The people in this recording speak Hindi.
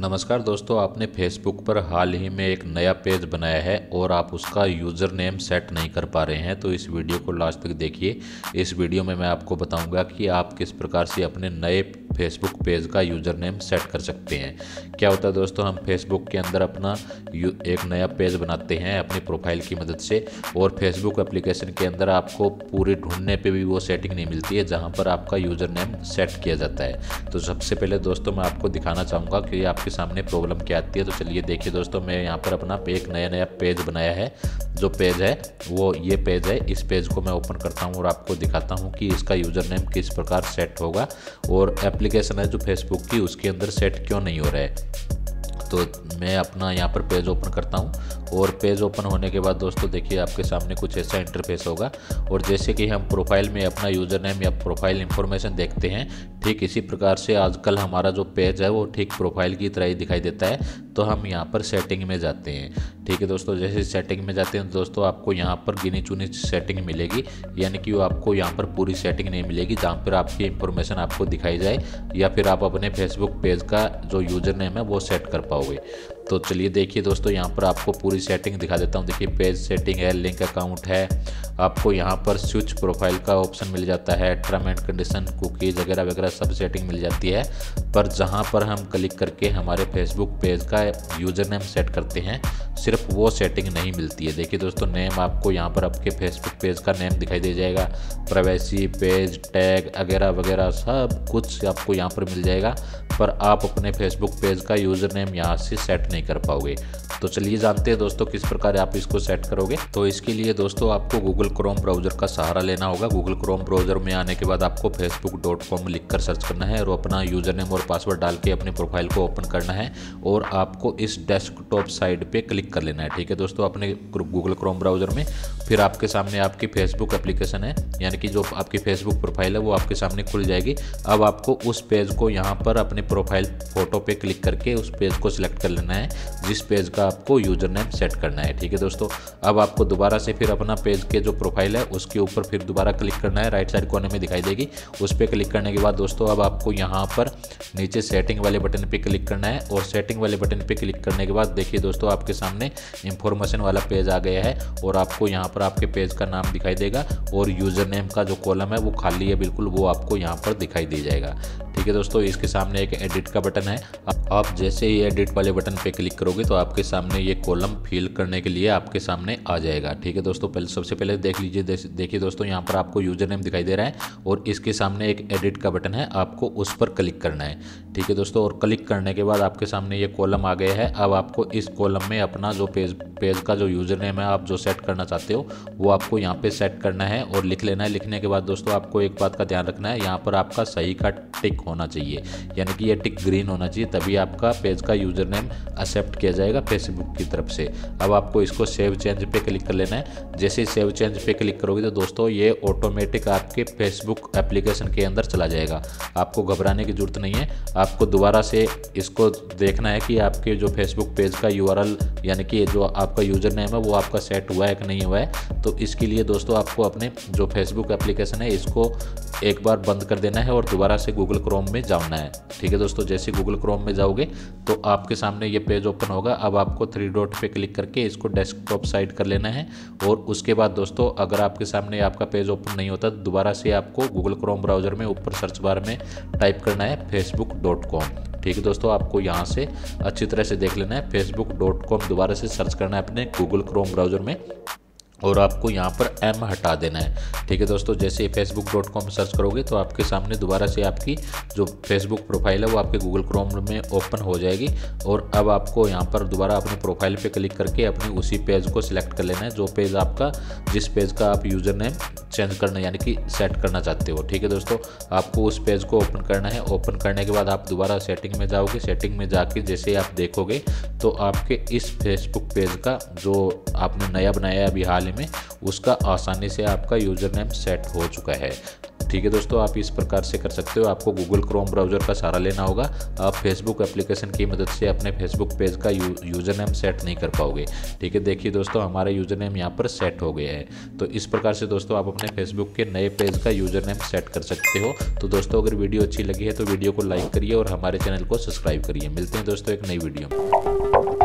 नमस्कार दोस्तों, आपने फेसबुक पर हाल ही में एक नया पेज बनाया है और आप उसका यूज़र नेम सेट नहीं कर पा रहे हैं। तो इस वीडियो को लास्ट तक देखिए। इस वीडियो में मैं आपको बताऊंगा कि आप किस प्रकार से अपने नए फेसबुक पेज का यूज़र नेम सेट कर सकते हैं। क्या होता है दोस्तों, हम फेसबुक के अंदर अपना एक नया पेज बनाते हैं अपनी प्रोफाइल की मदद से, और फेसबुक एप्लीकेशन के अंदर आपको पूरी ढूंढने पे भी वो सेटिंग नहीं मिलती है जहाँ पर आपका यूज़र नेम सेट किया जाता है। तो सबसे पहले दोस्तों मैं आपको दिखाना चाहूँगा कि आपके सामने प्रॉब्लम क्या आती है। तो चलिए देखिए दोस्तों, मैं यहाँ पर अपना एक नया पेज बनाया है। जो पेज है वो ये पेज है। इस पेज को मैं ओपन करता हूँ और आपको दिखाता हूँ कि इसका यूज़र नेम किस प्रकार सेट होगा और एप्लीकेशन है जो फेसबुक की उसके अंदर सेट क्यों नहीं हो रहा है। तो मैं अपना यहाँ पर पेज ओपन करता हूँ और पेज ओपन होने के बाद दोस्तों देखिए आपके सामने कुछ ऐसा इंटरफेस होगा। और जैसे कि हम प्रोफाइल में अपना यूज़र नेम या प्रोफाइल इंफॉर्मेशन देखते हैं, ठीक इसी प्रकार से आजकल हमारा जो पेज है वो ठीक प्रोफाइल की तरह ही दिखाई देता है। तो हम यहाँ पर सेटिंग में जाते हैं। ठीक है दोस्तों, जैसे सेटिंग में जाते हैं दोस्तों आपको यहाँ पर गिनी चुनी सेटिंग मिलेगी, यानी कि वो आपको यहाँ पर पूरी सेटिंग नहीं मिलेगी जहाँ पर आपकी इंफॉर्मेशन आपको दिखाई जाए या फिर आप अपने फेसबुक पेज का जो यूज़र नेम है वो सेट कर पाओगे। तो चलिए देखिए दोस्तों, यहाँ पर आपको पूरी सेटिंग दिखा देता हूँ। देखिए पेज सेटिंग है, लिंक अकाउंट है, आपको यहाँ पर स्विच प्रोफाइल का ऑप्शन मिल जाता है, टर्म एंड कंडीशन, कुकीज़ वगैरह वगैरह सब सेटिंग मिल जाती है। पर जहाँ पर हम क्लिक करके हमारे फेसबुक पेज का यूज़र नेम सेट करते हैं सिर्फ वो सेटिंग नहीं मिलती है। देखिए दोस्तों, नेम आपको यहाँ पर आपके फेसबुक पेज का नेम दिखाई दे जाएगा, प्राइवेसी, पेज टैग वगैरह वगैरह सब कुछ आपको यहाँ पर मिल जाएगा, पर आप अपने फेसबुक पेज का यूज़र नेम यहाँ से सेट नहीं कर पाओगे। तो चलिए जानते हैं दोस्तों किस प्रकार आप इसको सेट करोगे। तो इसके लिए दोस्तों आपको गूगल क्रोम ब्राउज़र का सहारा लेना होगा। गूगल क्रोम ब्राउज़र में आने के बाद आपको facebook.com लिखकर सर्च करना है और अपना यूज़र नेम और पासवर्ड डाल के अपनी प्रोफाइल को ओपन करना है और आपको इस डेस्कटॉप साइड पे क्लिक कर लेना है। ठीक है दोस्तों, अपने गूगल क्रोम ब्राउज़र में फिर आपके सामने आपकी फेसबुक एप्लीकेशन है, यानी कि जो आपकी फेसबुक प्रोफाइल है वो आपके सामने खुल जाएगी। अब आपको उस पेज को यहाँ पर अपने प्रोफाइल फोटो पे क्लिक करके उस पेज को सिलेक्ट कर लेना है जिस पेज का आपको यूज़र नेम सेट करना है। ठीक है दोस्तों, अब आपको दोबारा से फिर अपना पेज के जो प्रोफाइल है उसके ऊपर फिर दोबारा क्लिक करना है, राइट साइड कोने में दिखाई देगी। उस पर क्लिक करने के बाद दोस्तों अब आपको यहाँ पर नीचे सेटिंग वाले बटन पे क्लिक करना है और सेटिंग वाले बटन पे क्लिक करने के बाद देखिए दोस्तों आपके सामने इंफॉर्मेशन वाला पेज आ गया है और आपको यहाँ पर आपके पेज का नाम दिखाई देगा और यूज़र नेम का जो कॉलम है वो खाली है बिल्कुल, वो आपको यहाँ पर दिखाई दे जाएगा। ठीक है दोस्तों, इसके सामने एक एडिट का बटन है। आप जैसे ही एडिट वाले बटन पे क्लिक करोगे तो आपके सामने ये कॉलम फिल करने के लिए आपके सामने आ जाएगा। ठीक है दोस्तों, सबसे पहले देख लीजिए। देखिए दोस्तों, यहाँ पर आपको यूज़र नेम दिखाई दे रहा है और इसके सामने एक एडिट का बटन है, आपको उस पर क्लिक करना है। ठीक है दोस्तों, और क्लिक करने के बाद आपके सामने ये कॉलम आ गया है। अब आपको इस कॉलम में अपना जो पेज का जो यूज़र नेम है आप जो सेट करना चाहते हो वो आपको यहाँ पे सेट करना है और लिख लेना है। लिखने के बाद दोस्तों आपको एक बात का ध्यान रखना है, यहाँ पर आपका सही का टिक होना चाहिए, यानी कि ये टिक ग्रीन होना चाहिए, तभी आपका पेज का यूज़र नेम एक्सेप्ट किया जाएगा फेसबुक की तरफ से। अब आपको इसको सेव चेंज पे क्लिक कर लेना है। जैसे ही सेव चेंज पे क्लिक करोगे तो दोस्तों ये ऑटोमेटिक आपके फेसबुक एप्लीकेशन के अंदर चला जाएगा। आपको घबराने की जरूरत नहीं है। आपको दोबारा से इसको देखना है कि आपके जो फेसबुक पेज का URL यानी कि जो आपका यूज़र नेम है वो आपका सेट हुआ है कि नहीं हुआ है। तो इसके लिए दोस्तों आपको अपने जो फेसबुक एप्लीकेशन है इसको एक बार बंद कर देना है और दोबारा से गूगल क्रोम में जाना है। ठीक है दोस्तों, जैसे गूगल क्रोम में जाओगे तो आपके सामने ये पेज ओपन होगा। अब आपको 3 डॉट पे क्लिक करके इसको डेस्कटॉप साइड कर लेना है और उसके बाद दोस्तों अगर आपके सामने आपका पेज ओपन नहीं होता तो दोबारा से आपको गूगल क्रोम ब्राउज़र में ऊपर सर्च बार में टाइप करना है facebook.com। ठीक है दोस्तों, आपको यहाँ से अच्छी तरह से देख लेना है, facebook.com दोबारा से सर्च करना है अपने गूगल क्रोम ब्राउज़र में और आपको यहाँ पर M हटा देना है। ठीक है दोस्तों, जैसे facebook.com सर्च करोगे तो आपके सामने दोबारा से आपकी जो फेसबुक प्रोफाइल है वो आपके गूगल क्रोम में ओपन हो जाएगी। और अब आपको यहाँ पर दोबारा अपने प्रोफाइल पे क्लिक करके अपने उसी पेज को सिलेक्ट कर लेना है जो पेज आपका जिस पेज का आप यूज़र नेम चेंज करना यानी कि सेट करना चाहते हो। ठीक है दोस्तों, आपको उस पेज को ओपन करना है। ओपन करने के बाद आप दोबारा सेटिंग में जाओगे। सेटिंग में जाके जैसे आप देखोगे तो आपके इस फेसबुक पेज का जो आपने नया बनाया है अभी हाल ही में उसका आसानी से आपका यूज़र नेम सेट हो चुका है। ठीक है दोस्तों, आप इस प्रकार से कर सकते हो। आपको गूगल क्रोम ब्राउज़र का सहारा लेना होगा। आप फेसबुक एप्लीकेशन की मदद से अपने फेसबुक पेज का यूज़र नेम सेट नहीं कर पाओगे। ठीक है, देखिए दोस्तों, हमारा यूज़र नेम यहाँ पर सेट हो गया है। तो इस प्रकार से दोस्तों आप अपने फेसबुक के नए पेज का यूज़र नेम सेट कर सकते हो। तो दोस्तों, अगर वीडियो अच्छी लगी है तो वीडियो को लाइक करिए और हमारे चैनल को सब्सक्राइब करिए। मिलते हैं दोस्तों एक नई वीडियो में।